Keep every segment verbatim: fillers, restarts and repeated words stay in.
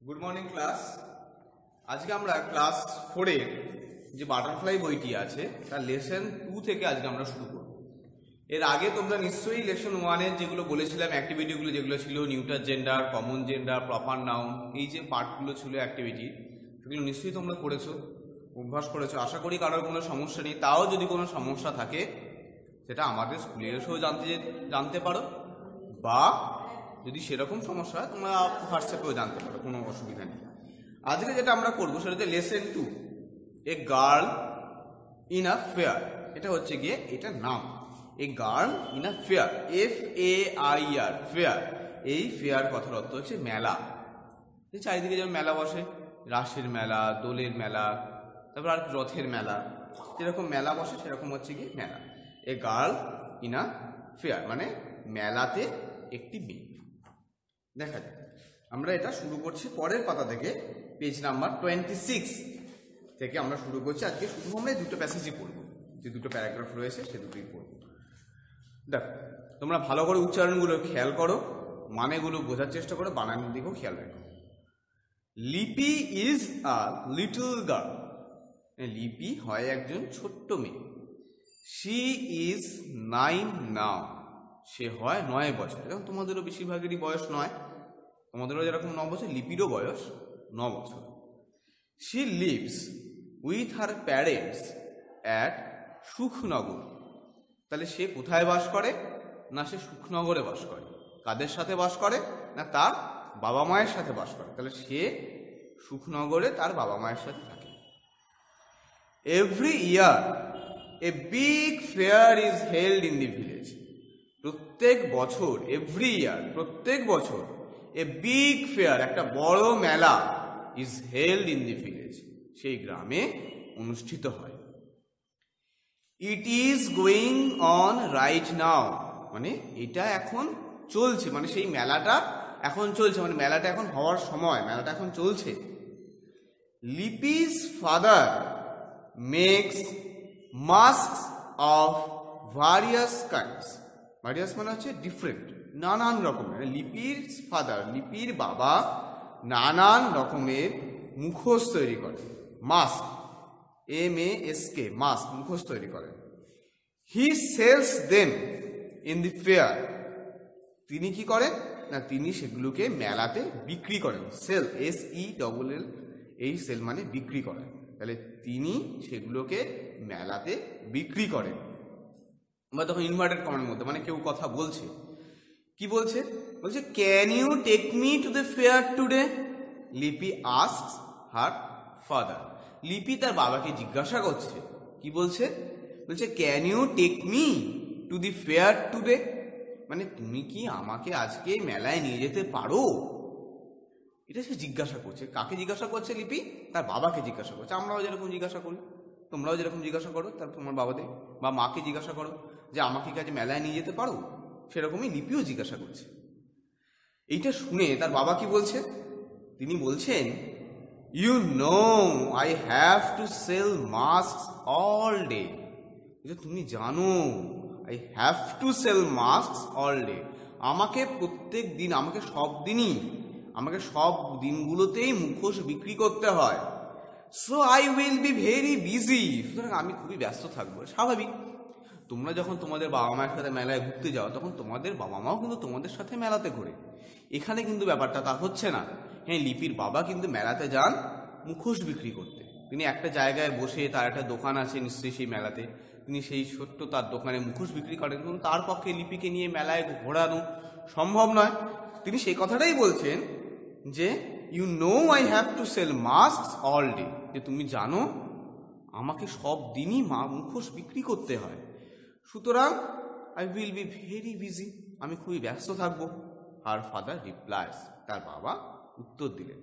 Good morning class. আজকে আমরা class ফোরের যে বাটারফ্লাই বইটি আছে তার লেসন টু থেকে আজকে আমরা শুরু করব। এর আগে তোমরা নিশ্চয়ই লেসন ওয়ানের যেগুলো বলেছিলাম অ্যাক্টিভিটিগুলো যেগুলো ছিল neuter gender, common gender, proper noun, এই যে পার্টগুলো ছিল অ্যাক্টিভিটি, সেগুলো নিশ্চয়ই তোমরা করেছো, অভ্যাস করেছো। আশা করি কারোর কোনো সমস্যা নেই। তাও যদি কোনো সমস্যা থাকে সেটা আমাদের স্কুলে এসেও জানতে জানতে পারো, বা যদি সেরকম সমস্যা হয় তোমরা হোয়াটসঅ্যাপেও জানতে পারো, কোনো অসুবিধা নেই। আজকে যেটা আমরা করবো সেটা হচ্ছে lesson two, a girl in a fair. এটা হচ্ছে গিয়ে এটা নাম, a girl in a fair, F A I R, fair. এই ফেয়ার কথার অর্থ হচ্ছে মেলা। এই চারিদিকে যেমন মেলা বসে, রাসের মেলা, দোলের মেলা, তারপর আর রথের মেলা, যেরকম মেলা বসে সেরকম হচ্ছে গিয়ে মেলা। A girl in a fair মানে মেলাতে একটি মেয়ে। দেখা যায় আমরা এটা শুরু করছি পরের পাতা থেকে, পেজ নাম্বার টোয়েন্টি সিক্স থেকে আমরা শুরু করছি। আজকে শুধু আমরা দুটো প্যাসেজই পড়বো, যে দুটো প্যারাগ্রাফ রয়েছে সে দুটোই পড়বো। দেখো তোমরা ভালো করে উচ্চারণগুলো খেয়াল করো, মানেগুলো বোঝার চেষ্টা করো, বানানোর দিকেও খেয়াল রাখো। লিপি ইজ আ লিটল গার্ল, লিপি হয় একজন ছোট্ট মেয়ে। শি ইজ নাইন নাও, সে হয় নয় বছর। এখন তোমাদেরও বেশিরভাগেরই বয়স নয়, তোমাদেরও যেরকম ন বছর, লিপিরও বয়স ন বছর। She lives with her parents at Sukhnagar, তাহলে সে কোথায় বাস করে? না, সে সুখনগরে বাস করে। কাদের সাথে বাস করে? না, তার বাবা মায়ের সাথে বাস করে। তাহলে সে সুখনগরে তার বাবা মায়ের সাথে থাকে। Every year a big fair is held in the village, প্রত্যেক বছর, এভরি ইয়ার প্রত্যেক বছর, এ বিগ ফেয়ার একটা বড় মেলা, is held in the village সেই গ্রামে অনুষ্ঠিত হয়। It is going on right now, মানে এটা এখন চলছে, মানে সেই মেলাটা এখন চলছে, মানে মেলাটা এখন হওয়ার সময়, মেলাটা এখন চলছে। Lipi's father makes masks of various kinds, various মানে হচ্ছে ডিফারেন্ট, নানান রকমের। লিপির ফাদার, লিপির বাবা নানান রকমের মুখোশ তৈরি করে, mask, M A S K, mask, মুখোশ তৈরি করে। He sells them in the fair, তিনি কি করেন? না, তিনি সেগুলোকে মেলাতে বিক্রি করেন। Sell, S E double L, এই সেল মানে বিক্রি করেন। তাহলে তিনি সেগুলোকে মেলাতে বিক্রি করেন। বা তখন ইনভার্টেড কমার মধ্যে, মানে কেউ কথা বলছে, কি বলছে? বলছে can you take me to the fair today, Lipi asks her father. Lipi তার বাবাকে জিজ্ঞাসা করছে, কি বলছে? বলছে can you take me to the fair today, মানে তুমি কি আমাকে আজকে মেলায় নিয়ে যেতে পারো? এটা সে জিজ্ঞাসা করছে। কাকে জিজ্ঞাসা করছে? লিপি তার বাবাকে জিজ্ঞাসা করছে। আমরাও যেরকম জিজ্ঞাসা করি, তোমরাও যেরকম জিজ্ঞাসা করো তার তোমার বাবাদের বা মাকে জিজ্ঞাসা করো যে আমাকে কাজে মেলায় নিয়ে যেতে পারো, সেরকমই লিপিও জিজ্ঞাসা করছে। এইটা শুনে তার বাবা কি বলছে? তিনি বলছেন you know I have to sell mask all day, তুমি জানো I have to sell mask all day, আমাকে প্রত্যেক দিন, আমাকে সব দিনই, আমাকে সব দিনগুলোতেই মুখোশ বিক্রি করতে হয়। So I will be very busy, সুতরাং আমি খুবই ব্যস্ত থাকবো। স্বাভাবিক, তোমরা যখন তোমাদের বাবা মায়ের সাথে মেলায় ঘুরতে যাও তখন তোমাদের বাবা মাও কিন্তু তোমাদের সাথে মেলাতে ঘোরে। এখানে কিন্তু ব্যাপারটা তা হচ্ছে না। হ্যাঁ, লিপির বাবা কিন্তু মেলাতে যান মুখোশ বিক্রি করতে। তিনি একটা জায়গায় বসে, তার একটা দোকান আছে নিশ্চয়ই সেই মেলাতে, তিনি সেই ছোট্ট তার দোকানে মুখোশ বিক্রি করেন, কিন্তু তার পক্ষে লিপিকে নিয়ে মেলায় ঘোরানো সম্ভব নয়। তিনি সেই কথাটাই বলছেন যে you know I have to sell mask all day, যে তুমি জানো আমাকে সব দিনই মা মুখোশ বিক্রি করতে হয়, সুতরাং I will be very busy, আমি খুবই ব্যস্ত থাকবো। হার ফাদার রিপ্লাইস, তার বাবা উত্তর দিলেন।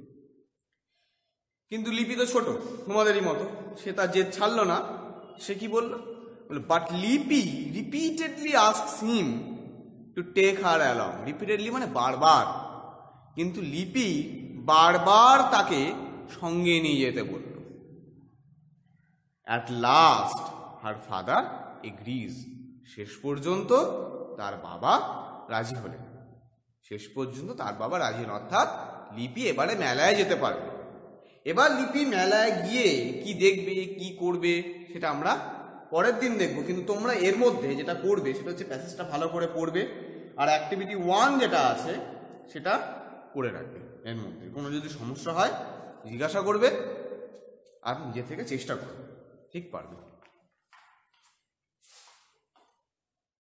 কিন্তু লিপি তো ছোট, তোমাদেরই মতো, সে তার জেদ ছাড়লো না। সে কি বললো? But Lipi repeatedly asks him to take her along, repeatedly মানে বারবার, কিন্তু লিপি বারবার তাকে সঙ্গে নিয়ে যেতে বলল। At last her father agrees, শেষ পর্যন্ত তার বাবা রাজি হলেন। শেষ পর্যন্ত তার বাবা রাজি হন, অর্থাৎ লিপি এবারে মেলায় যেতে পারবে। এবার লিপি মেলায় গিয়ে কি দেখবে কি করবে সেটা আমরা পরের দিন দেখবো, কিন্তু তোমরা এর মধ্যে যেটা করবে সেটা হচ্ছে প্যাসেজটা ভালো করে পড়বে, আর অ্যাক্টিভিটি ওয়ান যেটা আছে সেটা করে রাখবে। এর মধ্যে কোনো যদি সমস্যা হয় জিজ্ঞাসা করবে আর নিজে থেকে চেষ্টা করবে, ঠিক পারবে।